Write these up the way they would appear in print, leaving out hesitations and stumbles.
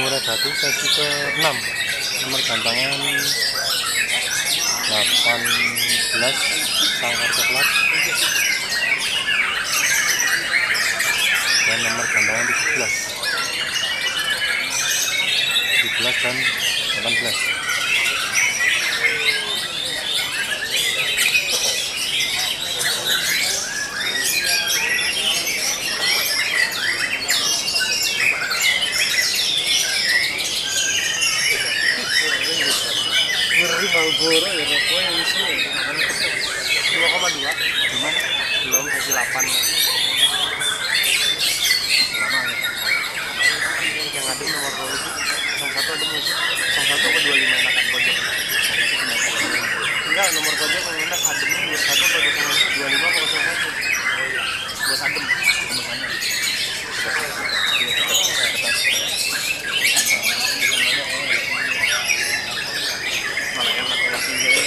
Murai Batu sesi ke-6, nomor gantangan 18 sangkar coklat dan nomor gantangan 17 dan 18. Malboro ya rokok yang isi 2,2 gimana? Belum sesi 8 lama ya yang adem nomor 2 itu yang satu adem itu yang satu ke 25 enakan pojok enggak nomor pojok yang enak ademnya 21 atau 25 kalau 1 buat adem temukannya malah enak kalau tinggal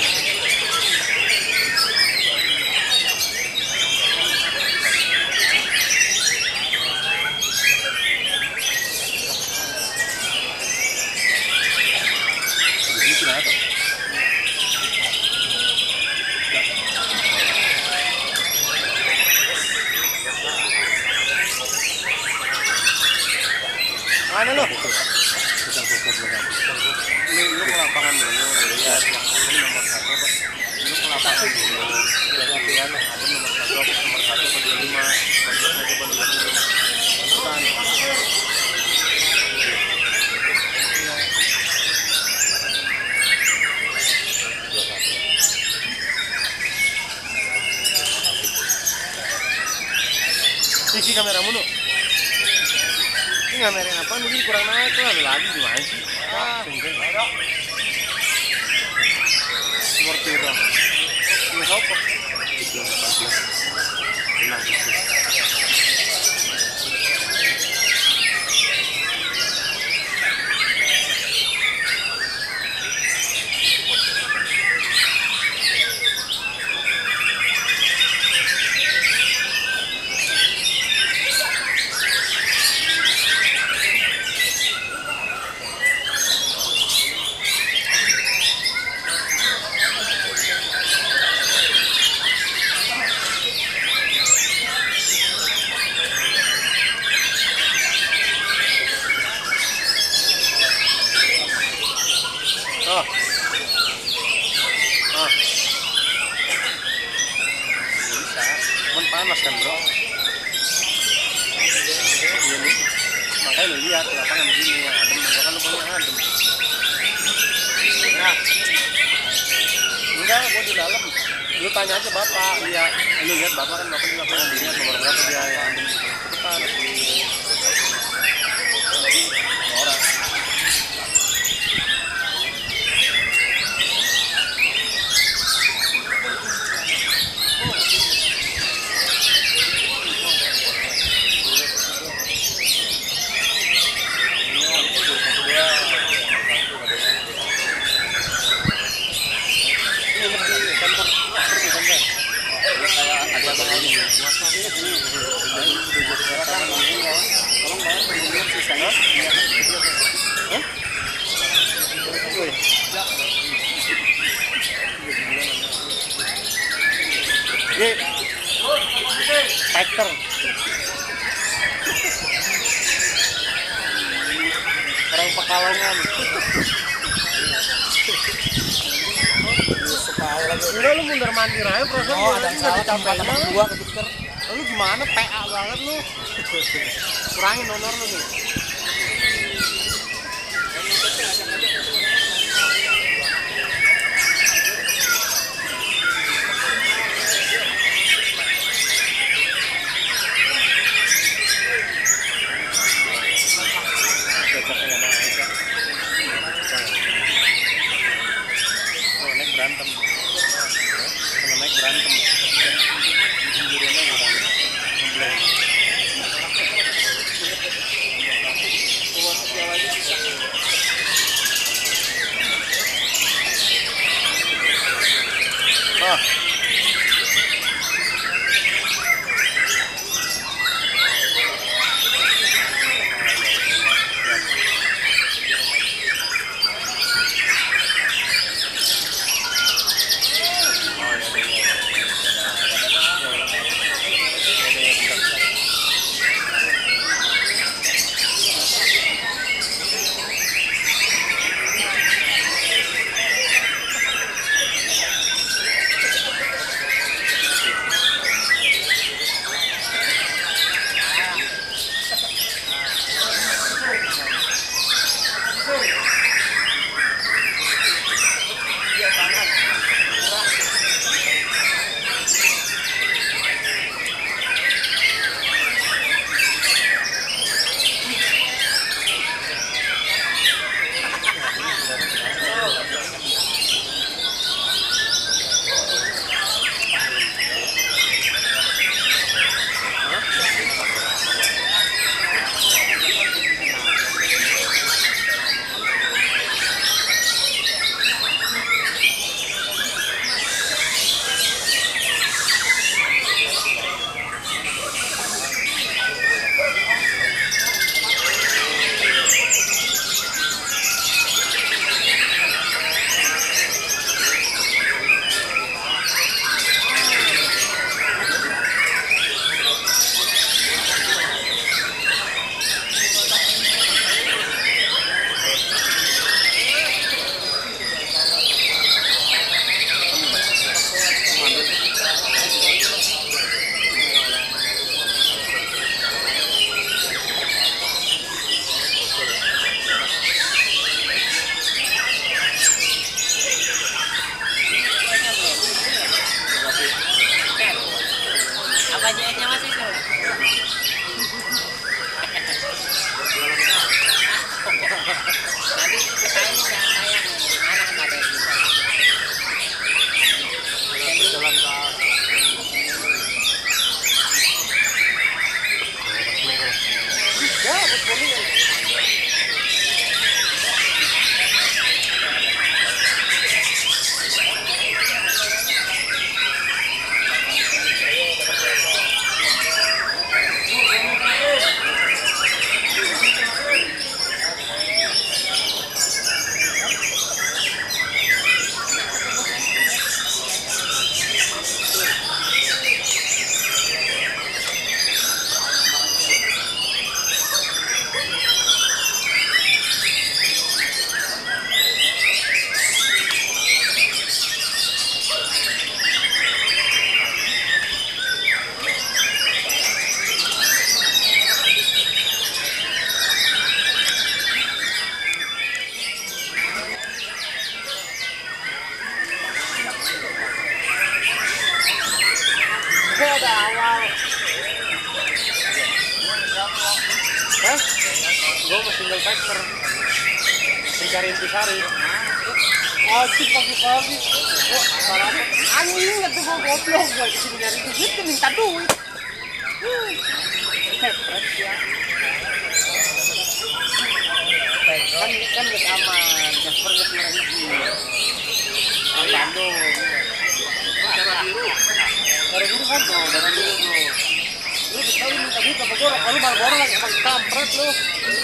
mana lo? Lu ke lapangan dulu, ya. Ini nomor 1 Pak. Lu ke lapangan dulu. Udah latihan ada nomor 1 ke 25. Pojok aja ke 25. Bukan. Isi kameramu lu. Ini ngamerin apa? Mungkin kurang naik lah, ada lagi gimana sih? Ada. Seperti itu. Ini apa? 13, 14. Tenang, bisa, cuman panas kan bro. Iya nih, makanya lu lihat lapangan begini yang adem, kan lu punya adem. Nah, enggak, gua di dalam. Lu tanya aja bapak, lihat, lu lihat bapak kan bapak juga pernah dilihat nomor berapa dia yang adem. Cepetan. Orang. Factor. Orang Pekalongan. Udah lu mundur mandir aja proses. Oh, ada salah tambah 2 ke dokter. Lu gimana PA banget lu? Kurangin honor lu nih. Berantem, kalau naik berantem, sendiriannya berantem, ngebleng. Buat dia lagi bisa. Jalan ke ya, betul ya. Ada awal. Hah? Gue mau single factor. Mencari intisari. Asik pagi-pagi. Wah, sarapan. Anjing nggak tuh gue goblok. Gue kesini nyari duit, dia minta duit. Hebat ya. Kan gak aman. Jasper gak merah hiji. Bandung. Cara biru. Dari dulu kan tuh, dari dulu tuh. Lu tahu minta duit sama gue, kalau Marlboro lagi emang kampret lu.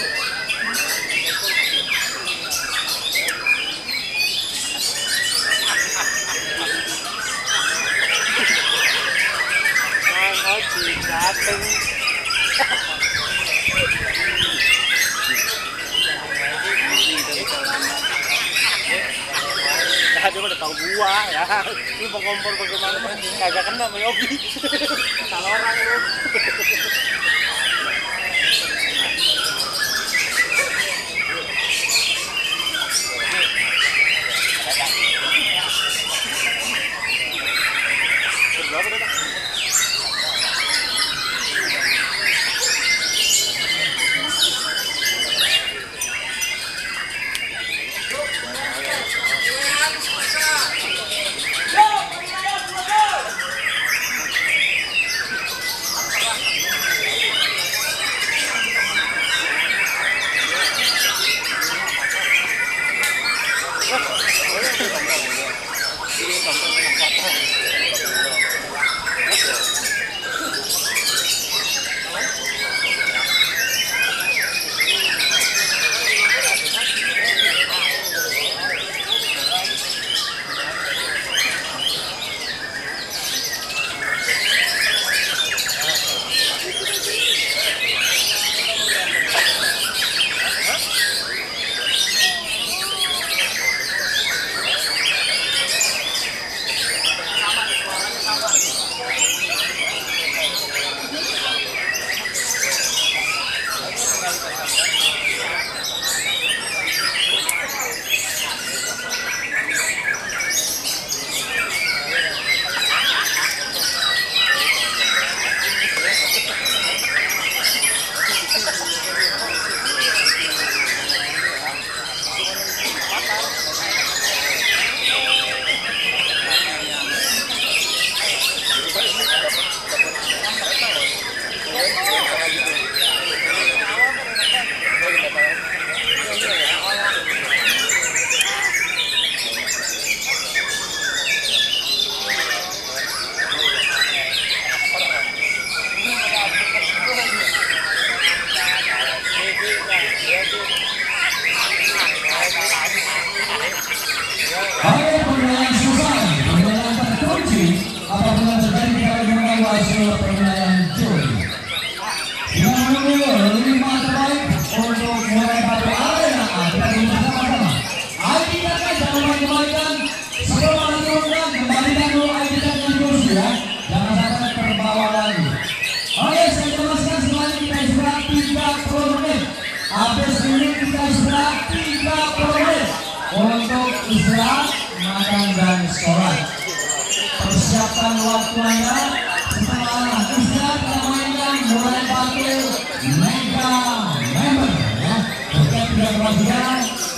Mang Oci dateng. Nah, dia udah tahu gua ya. Ini mau kompor bagaimana? Kagak kena sama Yogi. Salah orang lu. Berapa dah? Hanya penilaian selesai, penilaian terkunci apabila terjadi keraguan hasil penilaian juri. Dengan menunggu 5 terbaik untuk mulai pada arena kita bersama-sama. ID-nya jangan main-mainkan sebelum menurunkan kembalikan dulu ID-nya di kursi ya. Jangan sampai terbawa lagi. Oke, saya jelaskan semuanya kita istirahat 30 menit. Habis ini kita istirahat 30 menit. Untuk istirahat, makan dan sholat. Persiapkan waktu Anda. Setelah istirahat kita mainkan mulai pakai mega member ya. Jika tidak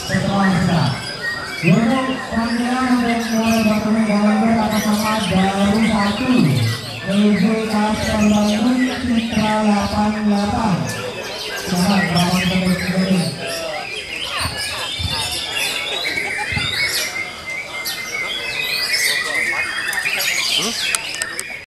setelah istirahat. Untuk panggilan untuk mulai bertemu dengan atas nama Daru 1 menuju ke Pembangun Citra 88. Selamat